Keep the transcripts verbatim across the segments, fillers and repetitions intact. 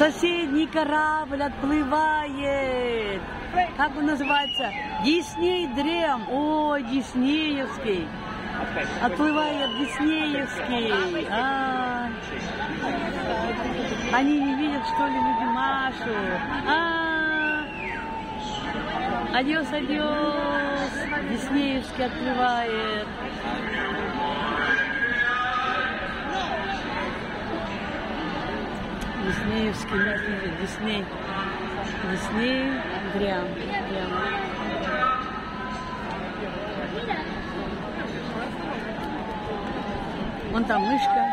Соседний корабль отплывает. Как он называется? Дисней Дрем. О, Диснеевский. Отплывает Диснеевский. А, они не видят, что ли, люди Машу. А, адьос, адьос. Диснеевский отплывает. Диснеевский, нет, Дисней. Дисней Дрям. Дрям. Вон там мышка.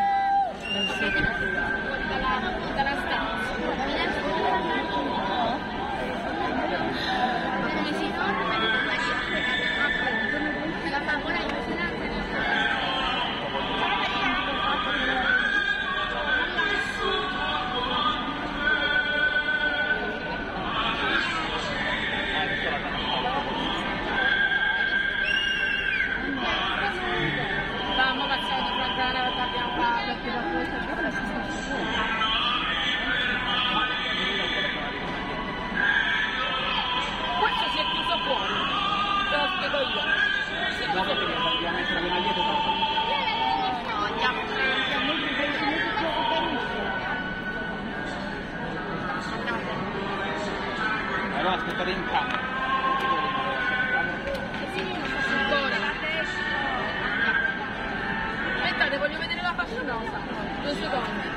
Questo si è chiuso fuori, te lo spiego io. Si è chiuso fuori. Dobbiamo mettere le magliette dopo. No, andiamo. Allora aspettare in camera. Aspettate, voglio vedere la fascia rosa. Due secondi.